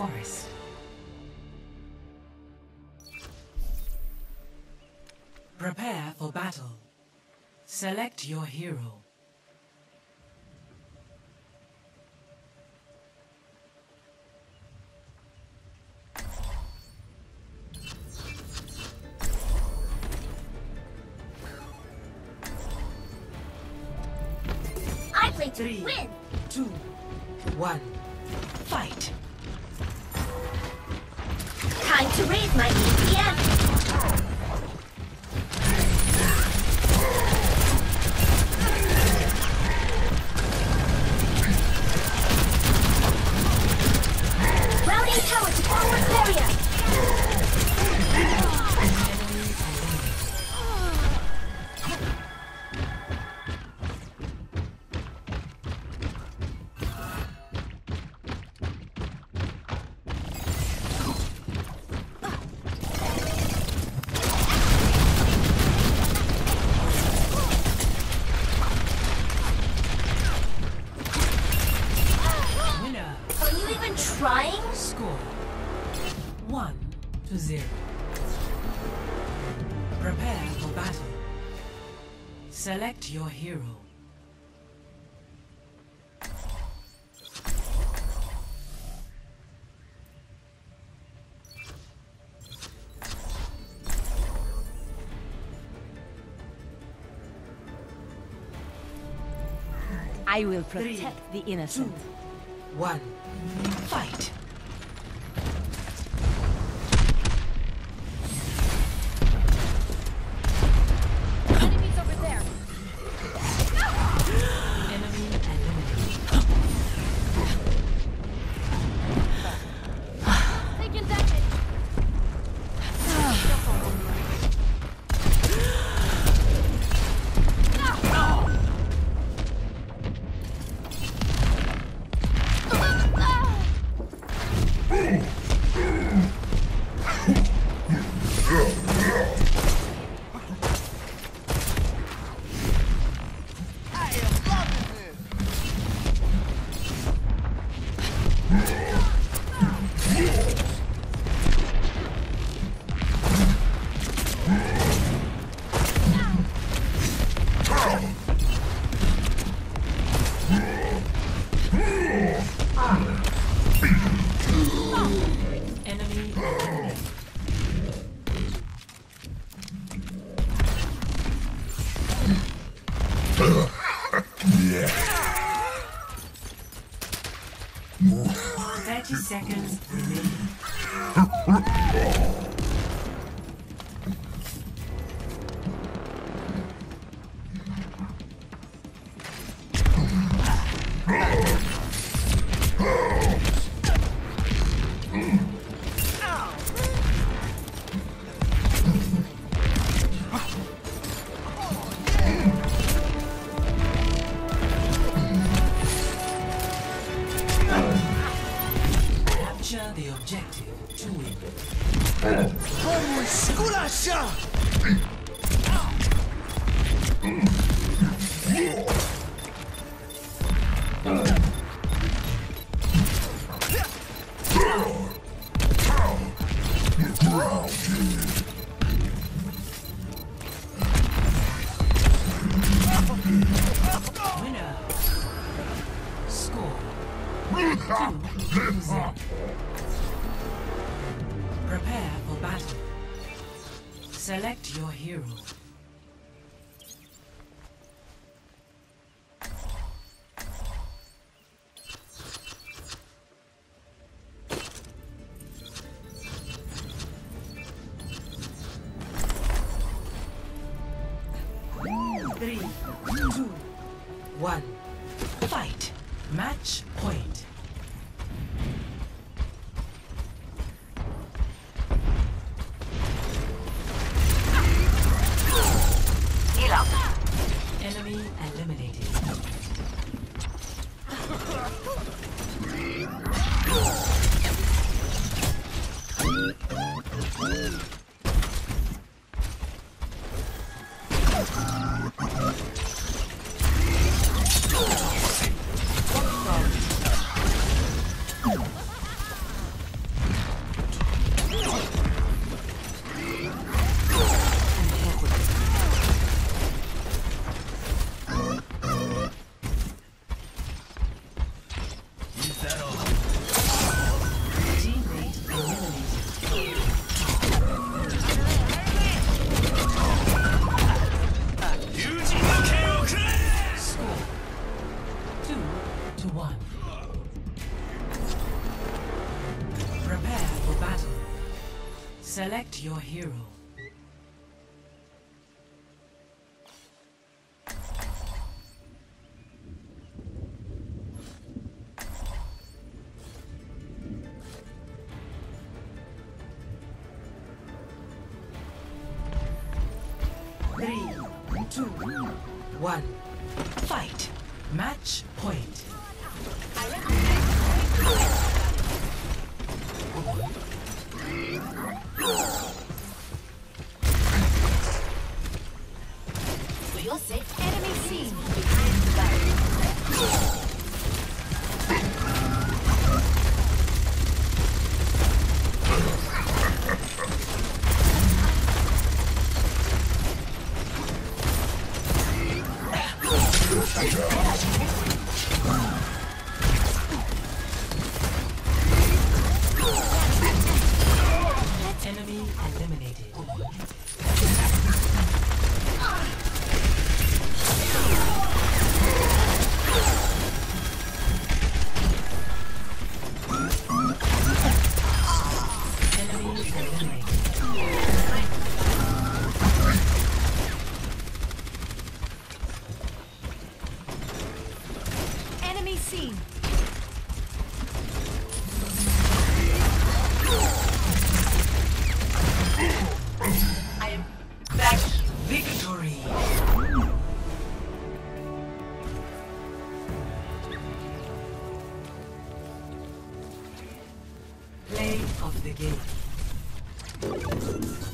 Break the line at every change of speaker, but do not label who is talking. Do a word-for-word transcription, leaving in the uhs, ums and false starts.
forest. Prepare for battle. Select your hero.
I play to
Three,
win.
two, one, fight!
Time to raise my E P M. Routing tower to forward barrier. Are you even trying?
Score one to zero. Prepare for battle. Select your hero.
I will
Three,
protect the innocent.
One, fight!
Enemies over there.
Enemy eliminated.
Taking damage.
Enemy eliminated. Thirty seconds remaining. Capture the objective to win.
Como esculacha!
Winner. Score two to zero. Prepare for battle. Select your hero. Three, two, one, fight. Match point. Enemy eliminated. Select your hero. Three, two, one, fight. Match point.
For your sake, enemy seen.
Enemy eliminated. Enemy eliminated.
Enemy seen.
I am back. Victory. Play of the game.